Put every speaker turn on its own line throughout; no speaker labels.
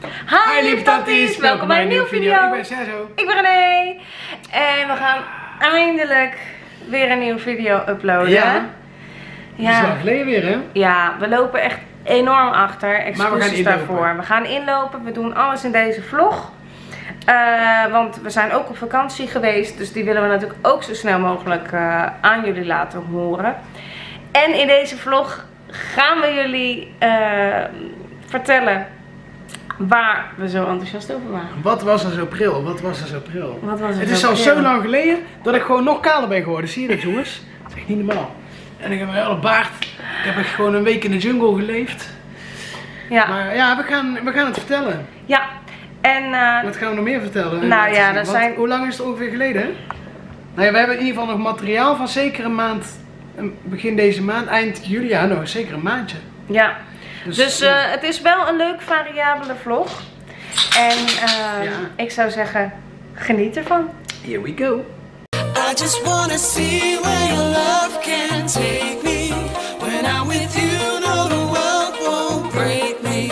Hi lieve tatties, welkom bij een nieuwe video.
Ik ben Sergio.
Ik ben René. En we gaan eindelijk weer een nieuwe video uploaden.
Ja. Dat is lang geleden weer, hè?
Ja, we lopen echt enorm achter. Excuses daarvoor.
inlopen.
We gaan inlopen, we doen alles in deze vlog. Want we zijn ook op vakantie geweest, dus die willen we natuurlijk ook zo snel mogelijk aan jullie laten horen. En in deze vlog gaan we jullie vertellen waar we zo enthousiast over waren.
Wat was er zo pril? Wat was er zo pril?
Wat was er
Het
zo
is al
pril?
zo lang geleden dat ik gewoon nog kaler ben geworden. Zie je dat, jongens? Dat is echt niet normaal. En ik heb een hele baard. Ik heb echt gewoon een week in de jungle geleefd.
Ja.
Maar ja, we gaan het vertellen.
Ja. En
Wat gaan we nog meer vertellen?
nou ja, dat zijn...
Hoe lang is het ongeveer geleden? Nou ja, we hebben in ieder geval nog materiaal van zeker een maand. Begin deze maand, eind juli, ja, nog zeker een maandje.
Ja. Dus het is wel een leuk variabele vlog. En ik zou zeggen, geniet ervan.
Here we go.
I just wanna see where your love can take me. When I'm with you, no, the world won't break me.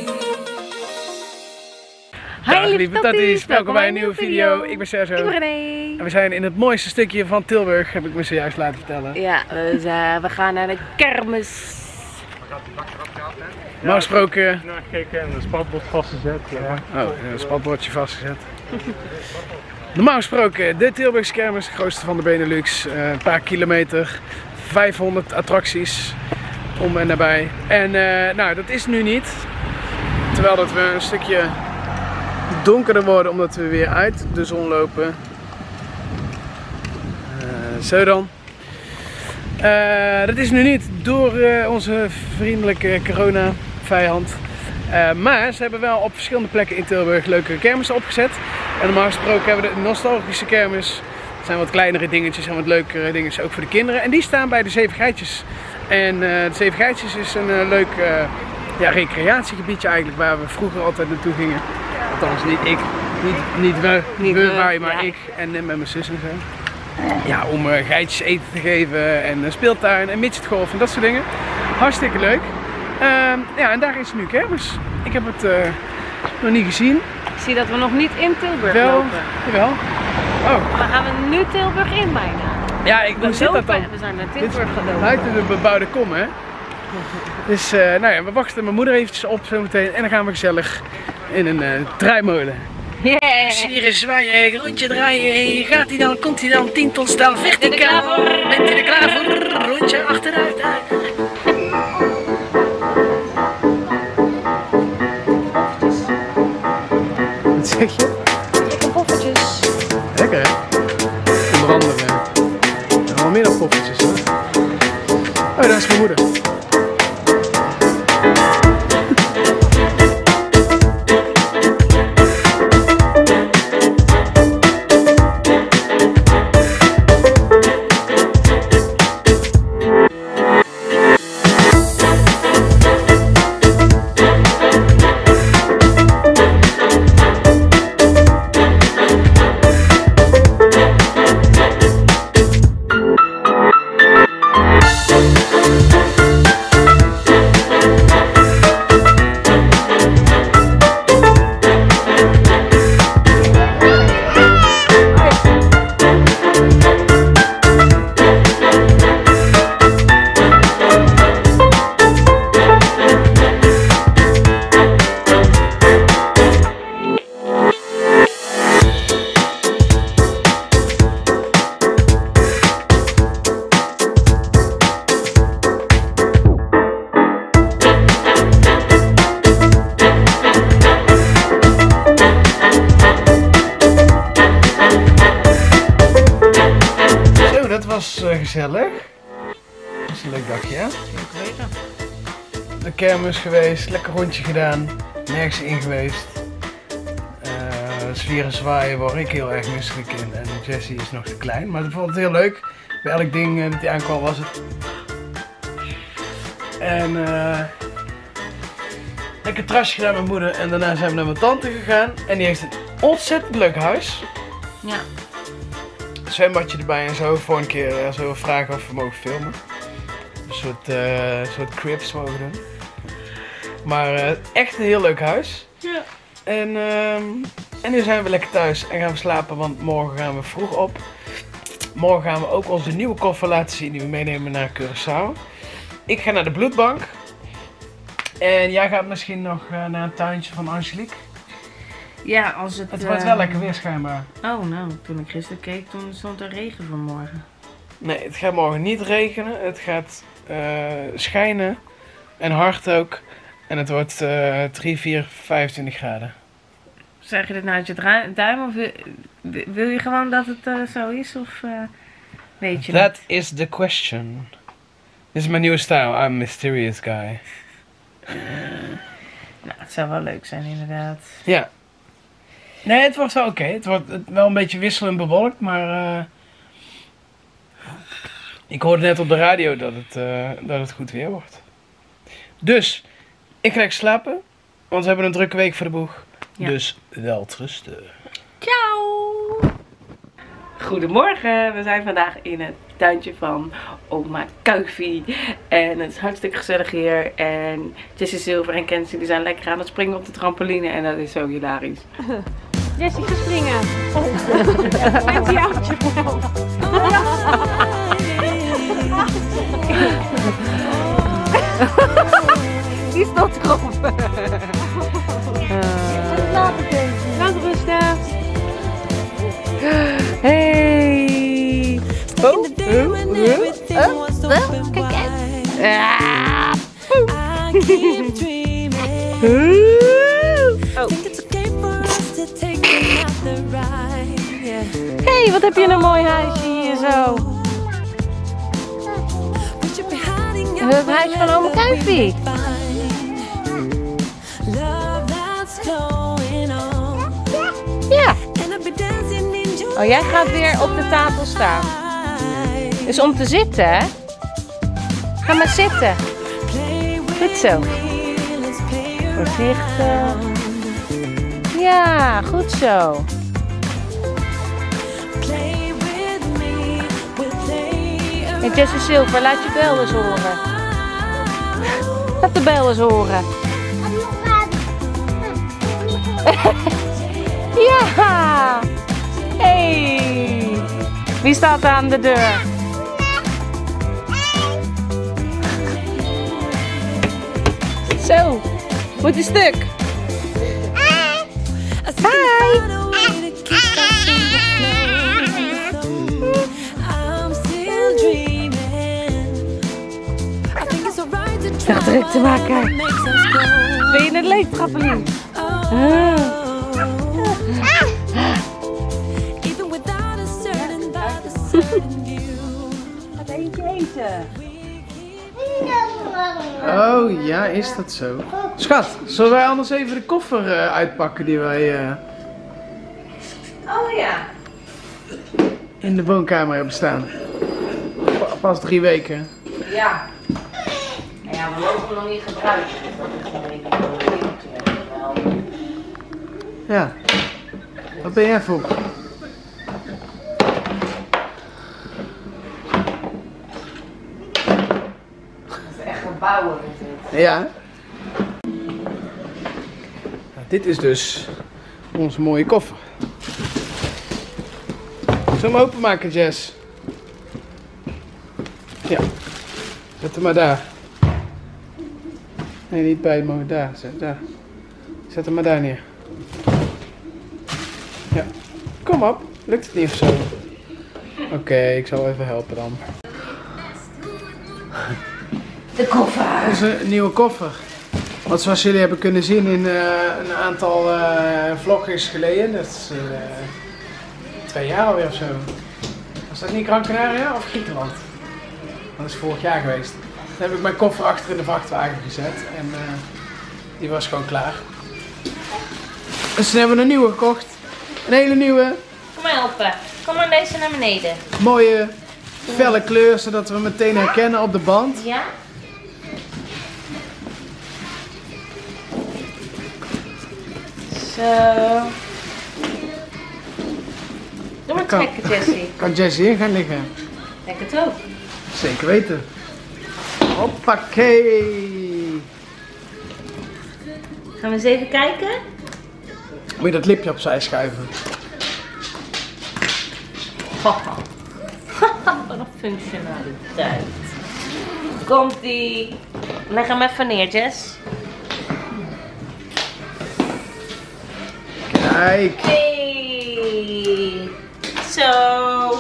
Dag lieve tatties, welkom bij een nieuwe video. Ik ben Sergio.
Ik ben René.
En we zijn in het mooiste stukje van Tilburg, heb ik me zojuist laten vertellen.
Ja, dus, we gaan naar de kermis.
Normaal gesproken...
Nou, gekeken en een spatbord vastgezet. Ja.
Oh, een spatbordje vastgezet. Normaal gesproken de Tilburgse kermis, de grootste van de Benelux. Een paar kilometer, 500 attracties om en nabij. En nou, dat is nu niet. Terwijl dat we een stukje donkerder worden omdat we weer uit de zon lopen. Zo dan. Dat is nu niet door onze vriendelijke corona-vijand. Maar ze hebben wel op verschillende plekken in Tilburg leuke kermissen opgezet. En normaal gesproken hebben we de nostalgische kermis. Dat zijn wat kleinere dingetjes en wat leukere dingetjes ook voor de kinderen. En die staan bij de Zeven Geitjes. En de Zeven Geitjes is een leuk recreatiegebiedje eigenlijk waar we vroeger altijd naartoe gingen. Althans niet ik, niet we, maar ik en met mijn zus en zo. Ja, om geitjes eten te geven en speeltuin en midgetgolf en dat soort dingen. Hartstikke leuk. Ja, en daar is nu kermis. Ik heb het nog niet gezien.
Ik zie dat we nog niet in Tilburg
Wel,
lopen.
jawel. Oh.
Maar gaan we nu Tilburg in bijna?
Ja, hoe zit dat dan?
We zijn naar
Dit
Tilburg gelopen.
buiten de bebouwde kom, hè? Dus nou ja, we wachten mijn moeder eventjes op zo meteen en dan gaan we gezellig in een draaimolen.
Yeah.
Hier zwaaien, rondje draaien, gaat hij dan, komt hij dan, 10 ton staal verticaal. Bent u er klaar voor? Rondje achteruit. Wat zeg je?
Lekker poffertjes.
Lekker hè? Onder andere. Er zijn wel meer dan poffertjes hoor. Oh, daar is mijn moeder. Gezellig. Dat is een leuk dagje, hè?
Zeker weten.
De kermis geweest, lekker rondje gedaan, nergens in geweest. Sferen zwaaien waar ik heel erg misselijk in en Jessie is nog te klein, maar ik vond het heel leuk. Bij elk ding dat hij aankwam was het. En lekker trasje gedaan met mijn moeder en daarna zijn we naar mijn tante gegaan en die heeft een ontzettend leuk huis.
Ja.
Zwembadje erbij en zo. Voor een keer als we vragen of we mogen filmen. Een soort cribs mogen doen. Maar echt een heel leuk huis.
Ja.
En nu zijn we lekker thuis en gaan we slapen, want morgen gaan we vroeg op. Morgen gaan we ook onze nieuwe koffer laten zien die we meenemen naar Curaçao. Ik ga naar de bloedbank. En jij gaat misschien nog naar een tuintje van Angelique.
Ja, als het...
Het wordt wel lekker weer schijnbaar.
Oh, nou, toen ik gisteren keek, toen stond er regen vanmorgen.
Nee, het gaat morgen niet regenen. Het gaat schijnen. En hard ook. En het wordt 3, 4, 25 graden.
Zeg je dit nou uit je duim of wil je gewoon dat het zo is? Of weet je
That is the question. Dit is mijn nieuwe stijl. I'm a mysterious guy.
Nou, het zou wel leuk zijn inderdaad.
Ja. Nee, het wordt wel oké. Het wordt wel een beetje wisselend bewolkt, maar ik hoorde net op de radio dat het goed weer wordt. Dus, ik ga lekker slapen, want we hebben een drukke week voor de boeg.
Ja.
Dus, welterusten.
Ciao! Goedemorgen, we zijn vandaag in het tuintje van oma Kuifie. En het is hartstikke gezellig hier. En Jessie Silver en Kenzie die zijn lekker aan het springen op de trampoline. En dat is zo hilarisch.
Jessie, ga springen. Met die oudje wel.
Die stond erop.
Laat rusten.
Hey! Oh, kijk uit. Hey, wat heb je een mooi huisje hier zo. Het huis van oma Kuifie. Ja. Oh, jij gaat weer op de tafel staan. Dus om te zitten, hè? Ga maar zitten. Goed zo. Voorzichtig. Ja, goed zo. En Jessie Silver, laat je bel eens horen. Laat de bel eens horen. Ja! Hey! Wie staat aan de deur? Zo, moet een stuk. Hi! Dag druk te maken. Ben je het leuk, trampoline?
Gaat eentje eten.
Oh, ja, is dat zo? Schat, zullen wij anders even de koffer uitpakken die wij
Oh ja.
in de woonkamer hebben staan? Pas 3 weken.
Ja. Nou ja, we mogen hem nog niet gebruiken. Dus dat is een beetje een wereldje.
Ja. Wat ben jij voor?
Dat is echt een bouwer is dit.
Ja. Nou, dit is dus onze mooie koffer. Zullen we hem openmaken, Jess? Ja. Zet hem maar daar. Nee, niet bij het daar. Daar. Zet hem maar daar neer. Ja. Kom op. Lukt het niet of zo? Oké, ik zal even helpen dan.
De koffer.
Onze nieuwe koffer. Want zoals jullie hebben kunnen zien in een aantal vlogjes geleden. Dat is 2 jaar alweer of zo. Was dat niet Gran Canaria of Griekenland? Dat is vorig jaar geweest. Dan heb ik mijn koffer achter in de vrachtwagen gezet en die was gewoon klaar. Dus toen hebben we een nieuwe gekocht. Een hele nieuwe.
Kom maar helpen. Kom maar deze naar beneden.
Mooie felle kleur, zodat we hem meteen herkennen op de band.
Ja? Zo. Doe maar trekken, Jessie.
Kan Jessie hier gaan liggen?
Denk het ook.
Zeker weten. Hoppakee.
Gaan we eens even kijken?
Moet je dat lipje opzij schuiven.
Wat een functionaliteit. Komt-ie. Leg hem even neer, Jess.
Kijk.
Hey. Zo.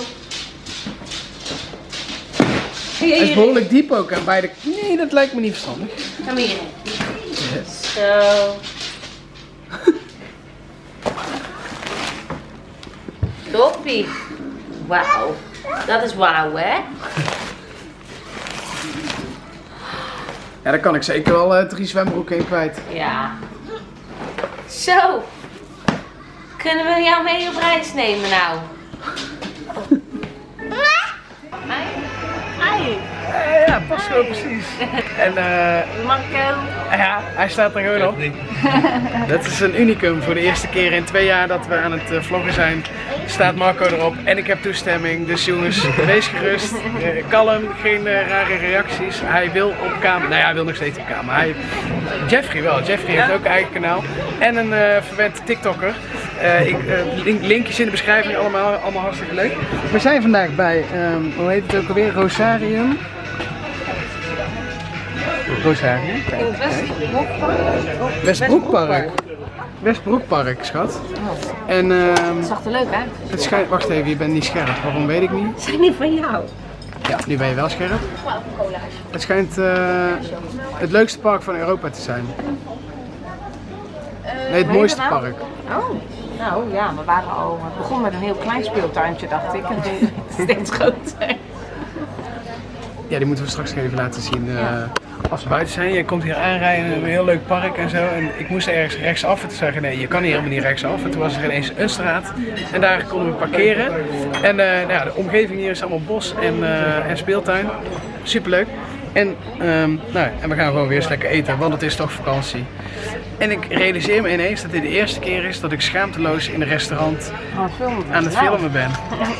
Het is behoorlijk diep ook aan beide. Nee, dat lijkt me niet verstandig.
Kom hier.
Yes.
Zo. Toppie. Wauw. Dat is wauw, hè?
Ja, daar kan ik zeker wel 3 zwembroeken in kwijt.
Ja. Zo. Kunnen we jou mee op reis nemen nou? Ai.
Ja, past gewoon precies. En
Marco.
ja, hij staat er gewoon op. Dat is een unicum. Voor de eerste keer in 2 jaar dat we aan het vloggen zijn, staat Marco erop. En ik heb toestemming. Dus jongens, wees gerust. Kalm, geen rare reacties. Hij wil op camera. Nou ja, hij wil nog steeds op camera. Jeffrey wel. Jeffrey heeft ook een eigen kanaal. En een verwend TikToker. Linkjes in de beschrijving, allemaal hartstikke leuk. We zijn vandaag bij, hoe heet het ook alweer? Rosarium. Rosarium? Westbroekpark. Westbroekpark, schat. En
Het zag er leuk uit.
het schijnt, wacht even, je bent niet scherp. Waarom weet ik niet?
Zijn die van jou?
Ja, nu ben je wel scherp. Het schijnt het leukste park van Europa te zijn. Nee, het mooiste park.
Oh, nou ja, we waren al. Het begon met een heel klein speeltuintje, dacht ik. En nu is het steeds groter.
Ja, die moeten we straks even laten zien als we buiten zijn. Je komt hier aanrijden, een heel leuk park en zo. En ik moest ergens rechtsaf en toen zei ik, nee, je kan hier helemaal niet rechtsaf. En toen was er ineens een straat en daar konden we parkeren. En nou ja, de omgeving hier is allemaal bos en speeltuin. Superleuk. En, nou, en we gaan gewoon weer eens lekker eten, want het is toch vakantie. En ik realiseer me ineens dat dit de eerste keer is dat ik schaamteloos in een restaurant aan het filmen ben.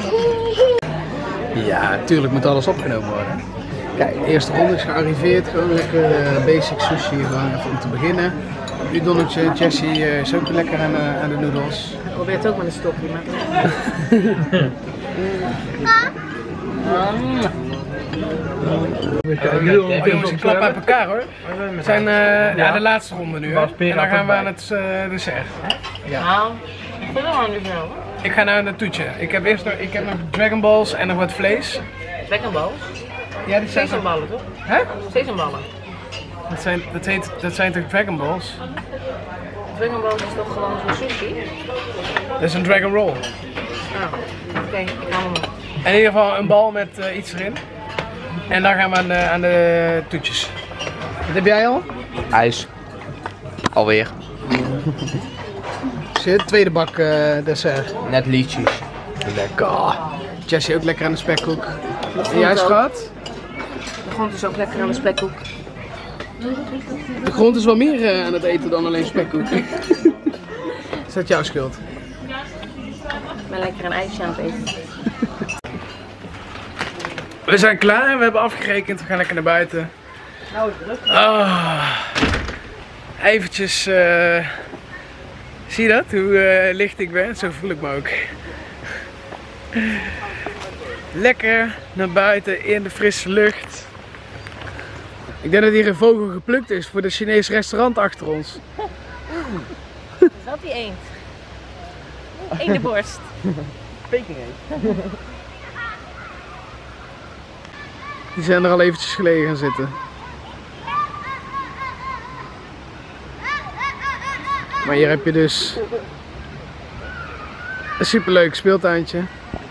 Ja, natuurlijk moet alles opgenomen worden. Kijk, de eerste ronde is gearriveerd, gewoon lekker basic sushi gewoon even om te beginnen. Udonnetje, Jessie is ook lekker aan de noedels.
Probeer het ook met een stokje, maar.
Oh, jongens, ik klap uit elkaar hoor. We zijn ja, de laatste ronde nu. Hè? En dan gaan we aan het dessert.
Ja. Nou, ik vind het wel niet veel.
Ik ga naar een toetje. Ik heb nog Dragon Balls en nog wat vlees.
Dragon Balls?
Ja, die zijn
Sesamballen toch?
Hè?
Sesamballen.
Dat zijn toch Dragon Balls?
Dragon Balls is toch gewoon zo'n sushi?
Dat is een Dragon Roll.
Oh, oké, ik haal hem op.
In ieder geval een bal met iets erin. En dan gaan we aan de toetjes. Wat heb jij al?
IJs. Alweer.
Zit, tweede bak dessert.
Net liedjes.
Lekker. Jessie ook lekker aan de spekkoek. En jij schat?
De grond is ook lekker aan de spekkoek.
De grond is wel meer aan het eten dan alleen spekkoek. Is dat jouw schuld?
Ik ben lekker een ijsje aan het eten.
We zijn klaar, we hebben afgerekend, we gaan lekker naar buiten.
Nou, druk.
Eventjes, zie je dat? Hoe licht ik ben? Zo voel ik me ook. Lekker naar buiten in de frisse lucht. Ik denk dat hier een vogel geplukt is voor het Chinese restaurant achter ons.
Is dat die eend? Eendenborst.
Peking eend.
Die zijn er al eventjes gelegen gaan zitten. Maar hier heb je dus een superleuk speeltuintje.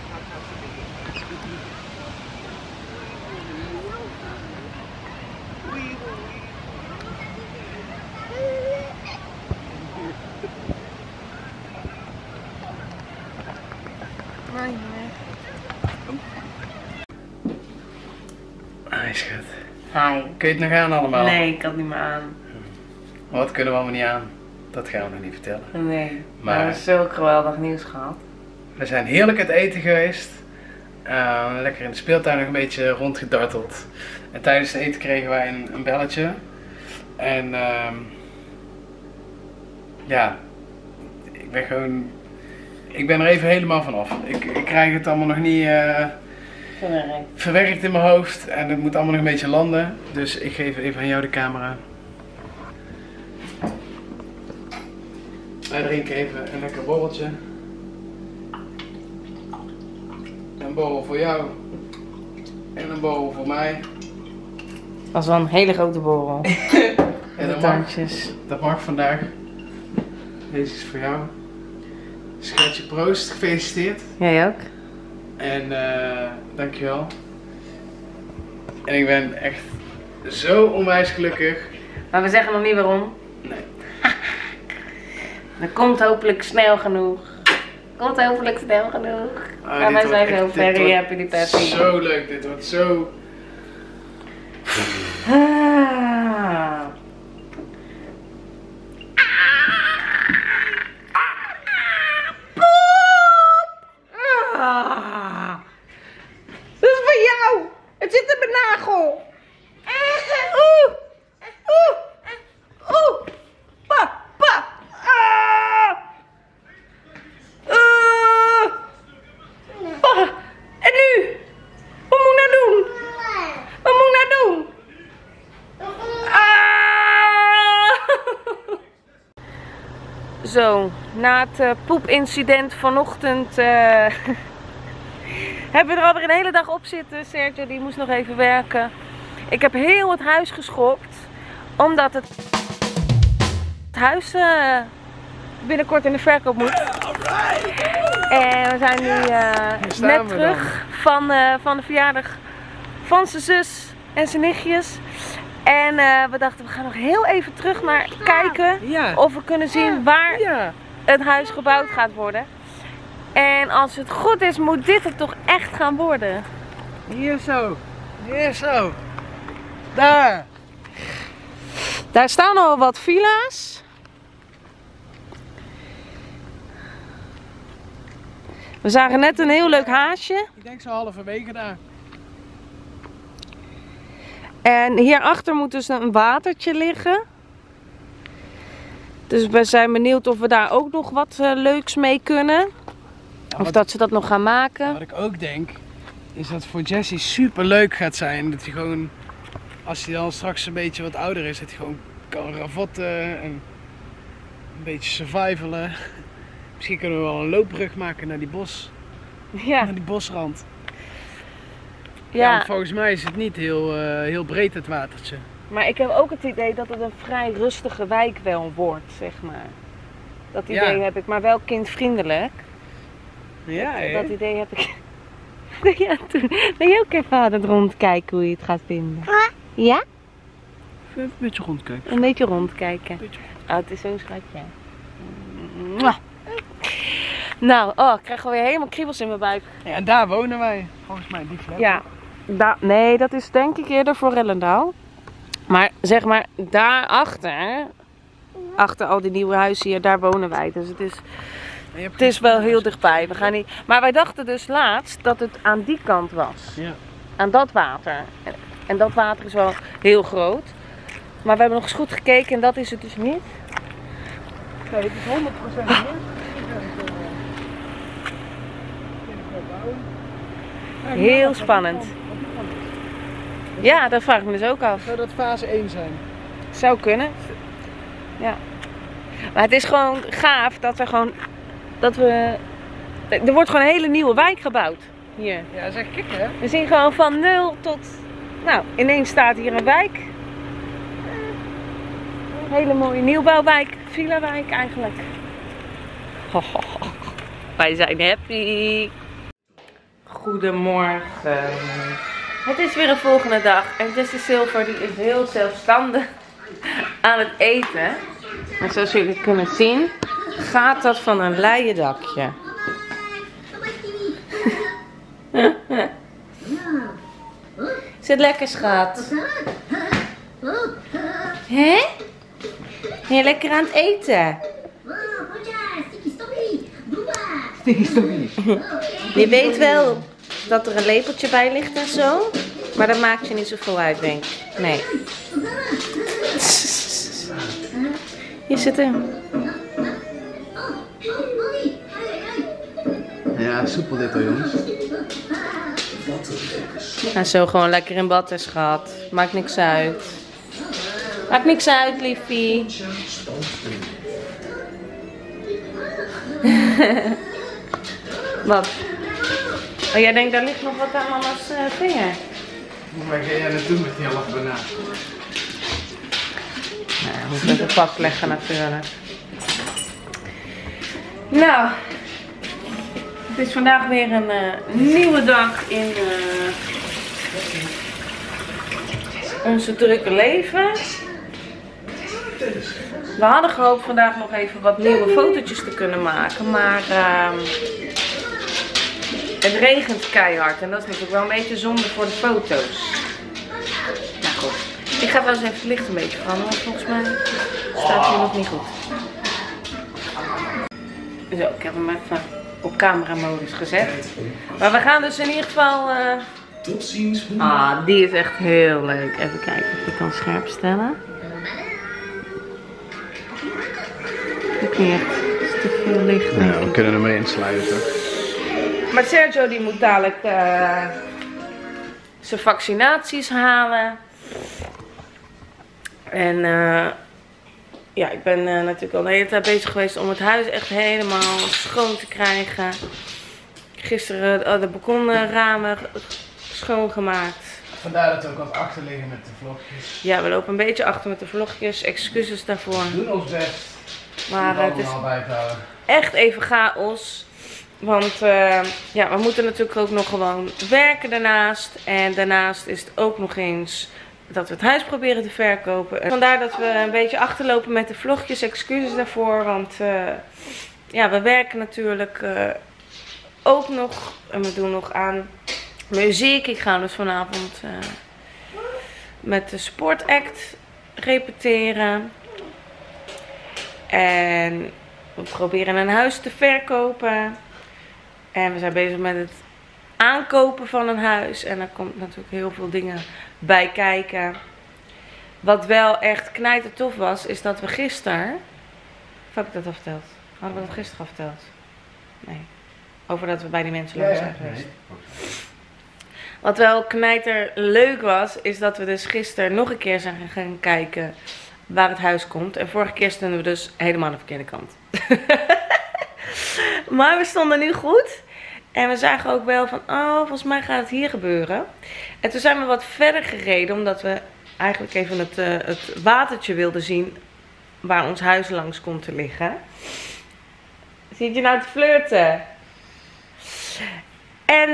Hi schat.
Hi.
Kun je het nog aan allemaal?
Nee, ik kan het niet meer aan.
Wat kunnen we allemaal niet aan? Dat gaan we nog niet vertellen.
Nee,
Maar-
we hebben zo geweldig nieuws gehad.
We zijn heerlijk uit eten geweest. Lekker in de speeltuin nog een beetje rondgedarteld. En tijdens het eten kregen wij een belletje. En ja, Ik ben er even helemaal vanaf. Ik krijg het allemaal nog niet verwerkt in mijn hoofd. En het moet allemaal nog een beetje landen. Dus ik geef even aan jou de camera. Wij drinken even een lekker borreltje. Een borrel voor jou. En een borrel voor mij.
Dat is wel een hele grote borrel.
En dat mag vandaag. Deze is voor jou. Schatje, proost. Gefeliciteerd.
Jij ook?
En dankjewel. En ik ben echt zo onwijs gelukkig.
Maar we zeggen nog niet waarom.
Nee.
Dat komt hopelijk snel genoeg. Komt hopelijk snel genoeg. Maar wij zijn zo very happy die peppy.
Zo leuk, dit wordt zo...
Dat is voor jou! Het zit in mijn nagel! Pa! Pa! En nu? Wat moet ik nou doen? Wat moet ik nou doen? Zo, na het poepincident vanochtend hebben we er alweer een hele dag op zitten. Sergio die moest nog even werken. Ik heb heel het huis geschopt. Omdat het huis binnenkort in de verkoop moet. En we zijn nu net terug van de verjaardag van zijn zus en zijn nichtjes. En we dachten we gaan nog heel even terug naar kijken of we kunnen zien waar het huis gebouwd gaat worden. En als het goed is, moet dit het toch echt gaan worden.
Hier zo. Hier zo. Daar.
Daar staan al wat villa's. We zagen net een heel leuk haasje.
Ik denk zo halverwege daar.
En hierachter moet dus een watertje liggen. Dus we zijn benieuwd of we daar ook nog wat leuks mee kunnen. Of dat ze dat nog gaan maken.
Wat ik ook denk, is dat het voor Jesse super leuk gaat zijn. Dat hij gewoon, als hij dan straks een beetje wat ouder is, dat hij gewoon kan ravotten en een beetje survivalen. Misschien kunnen we wel een loopbrug maken naar die naar die bosrand. Ja, want volgens mij is het niet heel breed het watertje.
Maar ik heb ook het idee dat het een vrij rustige wijk wel wordt, zeg maar. Dat idee heb ik, maar wel kindvriendelijk.
Ja,
dat idee heb ik. Ja, toen ben je ook even aan het rondkijken hoe je het gaat vinden. Ja?
Even een beetje rondkijken.
Een beetje rondkijken. Oh, het is zo'n schatje. Mwah. Nou, ik krijg alweer helemaal kriebels in mijn buik.
Ja, en daar wonen wij, volgens mij, die flat.
Ja, nee, dat is denk ik eerder voor Rellendaal. Maar zeg maar, daarachter, achter al die nieuwe huizen hier, daar wonen wij. Dus het is wel heel dichtbij. We gaan niet... Maar wij dachten dus laatst dat het aan die kant was. Ja. Aan dat water. En dat water is wel heel groot. Maar we hebben nog eens goed gekeken en dat is het dus niet.
Nee, het is 100% meer.
Heel spannend. Ja, dat vraag ik me dus ook af.
Zou dat fase 1 zijn?
Zou kunnen. Ja. Maar het is gewoon gaaf dat er wordt gewoon een hele nieuwe wijk gebouwd hier.
Ja, dat is echt kicken, hè?
We zien gewoon van 0 tot... Nou, ineens staat hier een wijk. Een hele mooie nieuwbouwwijk. Villa-wijk eigenlijk. Wij zijn happy. Goedemorgen. Het is weer een volgende dag. En Jessie Silver die is heel zelfstandig aan het eten. En zoals jullie kunnen zien, gaat dat van een leien dakje. Is het lekker, schat? Hé? Ben je lekker aan het eten? Je weet wel dat er een lepeltje bij ligt en zo. Maar dat maakt je niet zoveel uit, denk ik. Nee. Hier zit hem.
Ja, soepel dit hoor, jongens.
En zo gewoon lekker in bad is gehad. Maakt niks uit. Maakt niks uit, liefie. Wat? Oh, jij denkt, daar ligt nog wat aan mama's vinger.
Waar ga jij naartoe met die halve banaan?
Nou, we moeten even vastleggen natuurlijk. Nou, het is vandaag weer een nieuwe dag in onze drukke leven. We hadden gehoopt vandaag nog even wat nieuwe fotootjes te kunnen maken, maar het regent keihard en dat is natuurlijk wel een beetje zonde voor de foto's. Nou goed, ik ga wel eens even het licht een beetje veranderen, want volgens mij staat hij nog niet goed. Zo, ik heb hem even op cameramodus gezet. Maar we gaan dus in ieder geval...
Tot ziens.
Ah, die is echt heel leuk. Even kijken of ik kan scherp stellen. Ik niet echt. Het is te veel licht.
Ja, we kunnen ermee insluiten.
Maar Sergio die moet dadelijk zijn vaccinaties halen. En ja, ik ben natuurlijk al de hele tijd bezig geweest om het huis echt helemaal schoon te krijgen. Gisteren de balkonramen schoongemaakt.
Vandaar dat we ook wat achter liggen met de vlogjes.
Ja, we lopen een beetje achter met de vlogjes. Excuses daarvoor.
We doen ons best.
Maar het is
bijhouden.
echt even chaos. Want ja, we moeten natuurlijk ook nog gewoon werken daarnaast. En daarnaast is het ook nog eens dat we het huis proberen te verkopen. En vandaar dat we een beetje achterlopen met de vlogjes. Excuses daarvoor. Want ja, we werken natuurlijk ook nog. En we doen nog aan muziek. Ik ga dus vanavond met de sportact repeteren. En we proberen een huis te verkopen. En we zijn bezig met het aankopen van een huis. En daar komt natuurlijk heel veel dingen bij kijken. Wat wel echt knijtertof was, is dat we gisteren... Of heb ik dat al verteld? Hadden we dat gisteren al verteld? Nee. Over dat we bij die mensen langs zijn geweest. Nee. Wat wel knijterleuk was, is dat we dus gisteren nog een keer zijn gaan kijken waar het huis komt. En vorige keer stonden we dus helemaal aan de verkeerde kant. Maar we stonden nu goed. En we zagen ook wel van, oh, volgens mij gaat het hier gebeuren. En toen zijn we wat verder gereden, omdat we eigenlijk even het watertje wilden zien waar ons huis langs komt te liggen. Zit je nou te flirten? En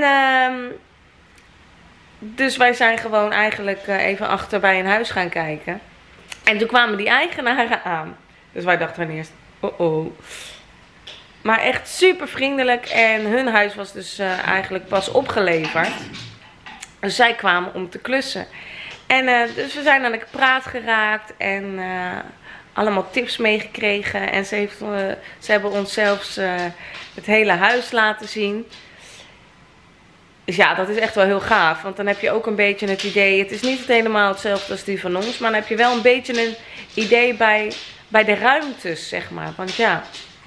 dus wij zijn gewoon eigenlijk even achter bij een huis gaan kijken. En toen kwamen die eigenaren aan. Dus wij dachten eerst, oh. Maar echt super vriendelijk. En hun huis was dus eigenlijk pas opgeleverd. Dus zij kwamen om te klussen. En dus we zijn aan de praat geraakt. En allemaal tips meegekregen. En ze hebben ons zelfs het hele huis laten zien. Dus ja, dat is echt wel heel gaaf. Want dan heb je ook een beetje het idee. Het is niet helemaal hetzelfde als die van ons. Maar dan heb je wel een beetje een idee bij de ruimtes, zeg maar. Want ja,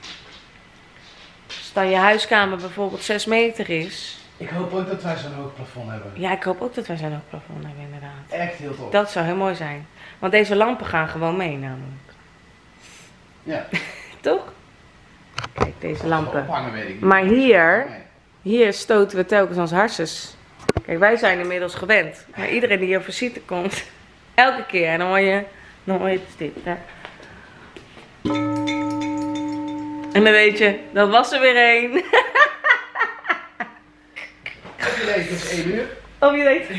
als dan je huiskamer bijvoorbeeld 6 meter is.
Ik hoop ook dat wij zo'n hoog plafond hebben.
Ja, ik hoop ook dat wij zo'n hoog plafond hebben, inderdaad.
Echt heel tof.
Dat zou heel mooi zijn. Want deze lampen gaan gewoon mee, namelijk.
Ja.
Toch? Kijk, deze lampen.
Ophangen, weet ik niet.
Maar hier stoten we telkens ons harses. Kijk, wij zijn inmiddels gewend. Maar iedereen die hier op visite komt, elke keer. En dan hoor je het dit. Hè? En dan weet je, dat was er weer één.
Of je weet, het is 1 uur.
Of je weet.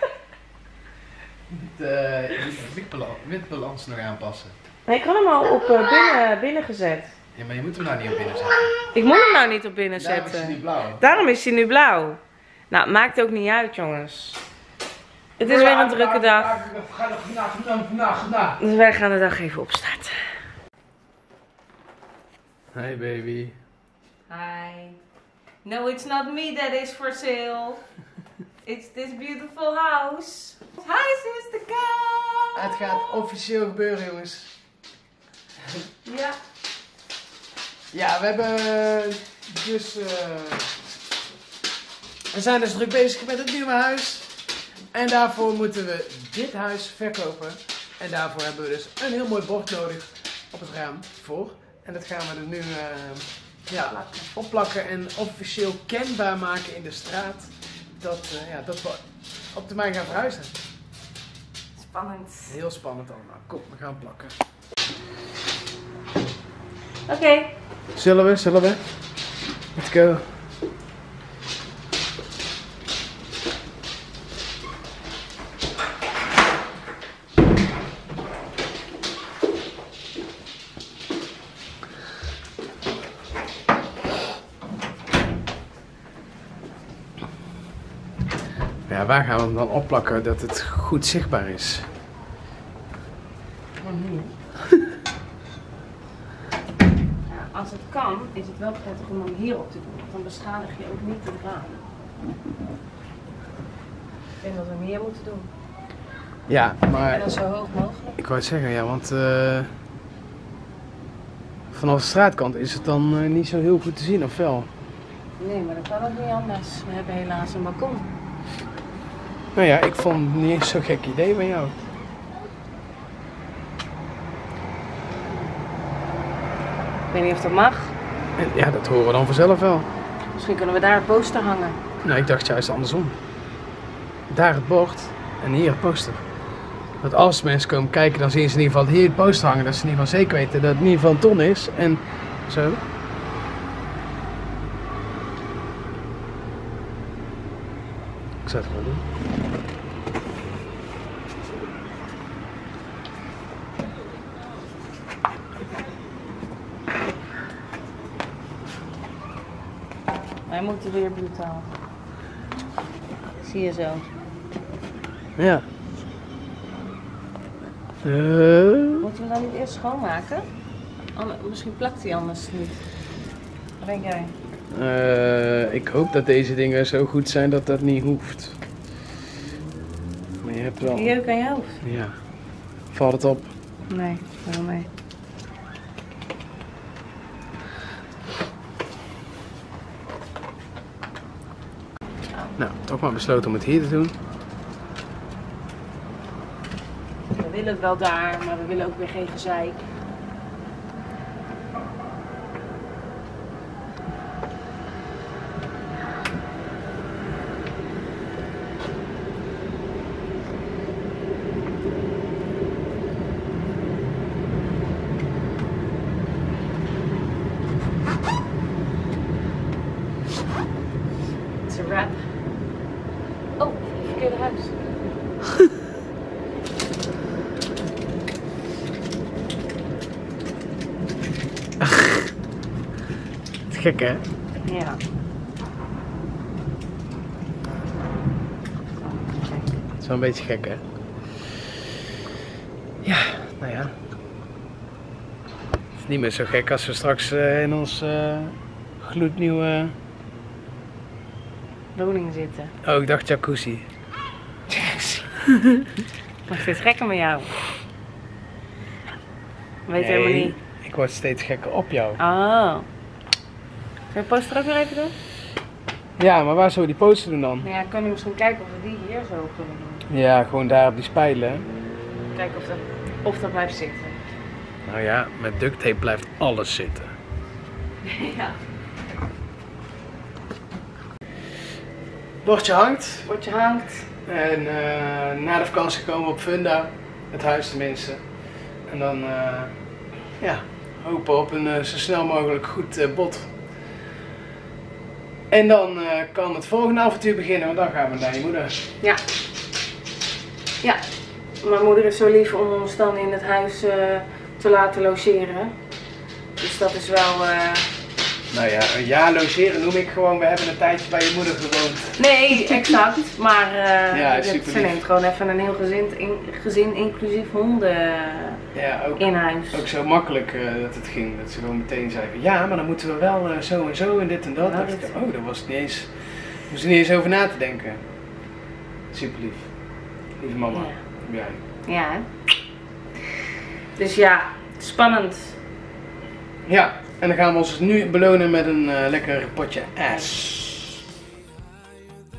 De witbalans nog aanpassen.
Nee, ik had hem al op binnen gezet.
Ja, maar je moet hem nou niet op binnen zetten.
Ik moet hem nou niet op binnen zetten.
Daarom is hij niet blauw.
Daarom is hij nu blauw. Nou, maakt ook niet uit, jongens. Het is weer een drukke dag. Dus wij gaan de dag even opstarten.
Hey baby.
Hi. No, it's not me that is for sale. It's this beautiful house. Hi, sister Kat.
Het gaat officieel gebeuren, jongens.
Ja.
Ja, we hebben dus We zijn dus druk bezig met het nieuwe huis. En daarvoor moeten we dit huis verkopen. En daarvoor hebben we dus een heel mooi bord nodig op het raam voor. En dat gaan we er nu opplakken en officieel kenbaar maken in de straat. Dat we op termijn gaan verhuizen.
Spannend.
Heel spannend allemaal. Kom, we gaan plakken.
Oké.
Zullen we? Let's go. Ja, waar gaan we hem dan opplakken dat het goed zichtbaar is?
Als het kan, is het wel prettig om hem hierop te doen, want dan beschadig je ook niet het raam. Ik denk dat we hem hier moeten doen.
Ja,
En
maar
dan zo hoog mogelijk.
ik wou het zeggen, ja, want vanaf de straatkant is het dan niet zo heel goed te zien, of wel?
Nee, maar dat kan ook niet anders. We hebben helaas een balkon.
Nou ja, ik vond het niet eens zo'n gek idee van jou.
Ik weet niet of dat mag.
En ja, dat horen we dan vanzelf wel.
Misschien kunnen we daar een poster hangen.
Nou, ik dacht juist andersom. Daar het bord en hier het poster. Dat als mensen komen kijken, dan zien ze in ieder geval hier het poster hangen. Dat ze in ieder geval zeker weten dat het in ieder geval een ton is. En zo. Ik zou het wel doen.
Wij moeten weer brutaal. Zie je zo.
Ja.
Moeten we dan niet eerst schoonmaken? Misschien plakt hij anders niet. Wat denk jij?
Ik hoop dat deze dingen zo goed zijn dat dat niet hoeft. Maar je hebt wel...
Jeuk aan je hoofd?
Ja. Valt het op?
Nee, wel mee.
Nou, toch maar besloten om het hier te doen.
We willen het wel daar, maar we willen ook weer geen gezeik. Het is een wrap. Oh, verkeerde huis.
Gek hè?
Ja.
Het is wel een beetje gek hè? Ja, nou ja. Het is niet meer zo gek als we straks in ons gloednieuwe...
Woning zitten.
Oh, ik dacht jacuzzi.
Mag dit gekker met jou? Weet
Nee,
helemaal niet.
ik word steeds gekker op jou.
Oh. Zal je poster ook weer even doen?
Ja, maar waar zullen we die poster doen dan?
Nou ja, kan je misschien kijken of we die hier zo kunnen doen.
Ja, gewoon daar op die spijlen. Hè?
Kijken of dat blijft zitten.
Nou ja, met duct tape blijft alles zitten.
Ja.
Bordje hangt.
Bordje hangt.
En na de vakantie komen we op Funda. Het huis tenminste. En dan ja, hopen op een zo snel mogelijk goed bod. En dan kan het volgende avontuur beginnen, want dan gaan we naar je moeder.
Ja. Ja. Mijn moeder is zo lief om ons dan in het huis te laten logeren. Dus dat is wel...
Nou ja, een jaar logeren noem ik gewoon. We hebben een tijdje bij je moeder gewoond.
Nee, exact. Maar
Ja, super
ze
lief.
neemt gewoon even een heel gezin inclusief honden
Ja, ook,
in huis.
ook zo makkelijk dat het ging. Dat ze gewoon meteen zei van ja, maar dan moeten we wel zo en zo en dit en dat.
Nou,
Dacht ik,
dit-
oh, daar was het niet eens, moest er niet eens over na te denken. Super lief. Lieve mama.
Ja.
Ja.
Ja, hè? Dus ja, spannend.
Ja, en dan gaan we ons nu belonen met een lekker potje ass.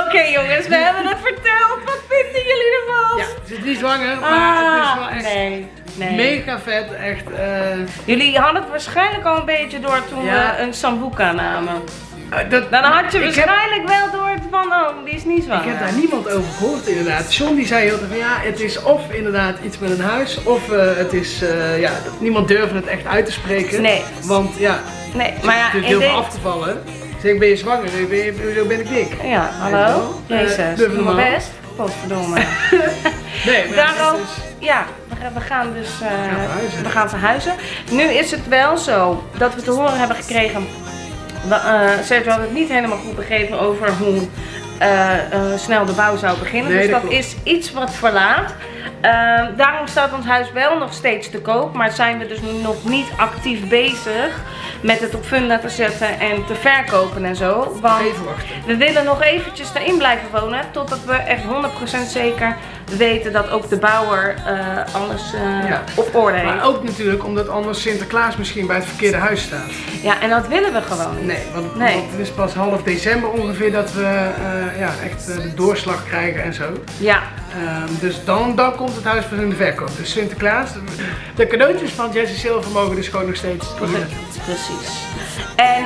Oké, jongens, we hebben het verteld. Wat vinden jullie ervan?
Ja, ze is niet zwanger, maar het is wel echt
nee.
mega vet. Echt,
Jullie hadden het waarschijnlijk al een beetje door toen we een Sambuca namen. Dan had je waarschijnlijk wel door van, oh, die is niet zwanger.
Ik heb daar niemand over gehoord inderdaad. John die zei heel van ja, het is of inderdaad iets met een huis, of het is, niemand durfde het echt uit te spreken.
Nee.
Want ja,
Nee, maar ja,
het is heel veel afgevallen. Zeg ik, ben je zwanger? Hoezo ben ik dik?
Ja, hallo? Jezus, doe maar best. Potverdomme.
Nee, maar
daarom,
het is...
ja, we gaan dus we gaan verhuizen. Nu is het wel zo dat we te horen hebben gekregen. Sergio had het niet helemaal goed begrepen over hoe snel de bouw zou beginnen.
Nee,
dus dat
klopt.
is iets wat verlaat. Daarom staat ons huis wel nog steeds te koop. Maar zijn we dus nog niet actief bezig met het op Funda te zetten en te verkopen en zo. Want
Even wachten.
we willen nog eventjes erin blijven wonen. Totdat we echt 100% zeker weten dat ook de bouwer alles op orde heeft.
Maar ook natuurlijk omdat anders Sinterklaas misschien bij het verkeerde huis staat.
Ja, en dat willen we gewoon niet.
Nee, want het is pas half december ongeveer dat we echt de doorslag krijgen en zo.
Ja.
Dus dan komt het huis pas in de verkoop. Dus Sinterklaas, de cadeautjes van Jessie Silver mogen dus gewoon nog steeds hier naartoe.
Precies. En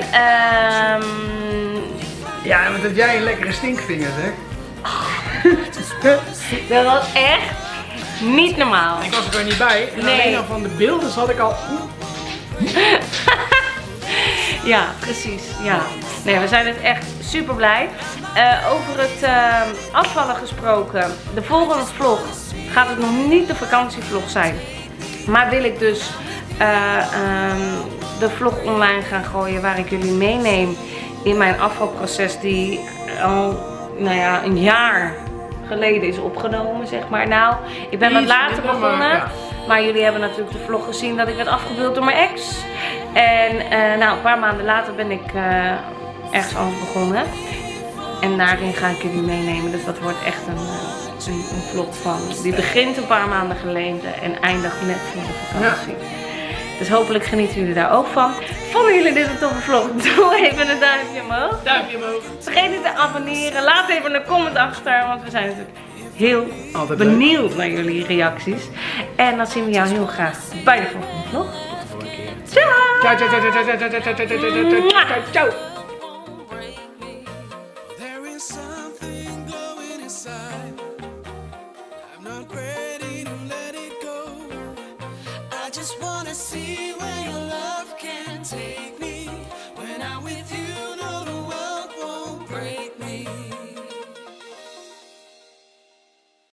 ja, want dat jij een lekkere stinkvinger zeg.
dat was echt niet normaal.
Ik was er gewoon niet bij. En alleen al van de beelden zat ik al...
Ja, precies. Ja. Nee, we zijn dus echt super blij. Over het afvallen gesproken. De volgende vlog gaat het nog niet de vakantievlog zijn. Maar wil ik dus de vlog online gaan gooien waar ik jullie meeneem in mijn afvalproces die al een jaar geleden is opgenomen, zeg maar. Nou, ik ben wat later begonnen. Maar jullie hebben natuurlijk de vlog gezien dat ik werd afgebeeld door mijn ex. En een paar maanden later ben ik ergens anders begonnen. En daarin ga ik jullie meenemen. Dus dat wordt echt een vlog van. Die begint een paar maanden geleden en eindigt net voor de vakantie. Ja. Dus hopelijk genieten jullie daar ook van. Vonden jullie dit een toffe vlog? Doe even een duimpje omhoog.
Duimpje omhoog.
Vergeet niet te abonneren. Laat even een comment achter. Want we zijn natuurlijk heel benieuwd naar jullie reacties. En dan zien we jou heel graag bij de volgende vlog. Ciao!
Ciao, ciao, ciao, ciao, ciao, ciao, ciao, ciao, ciao, ciao, ciao.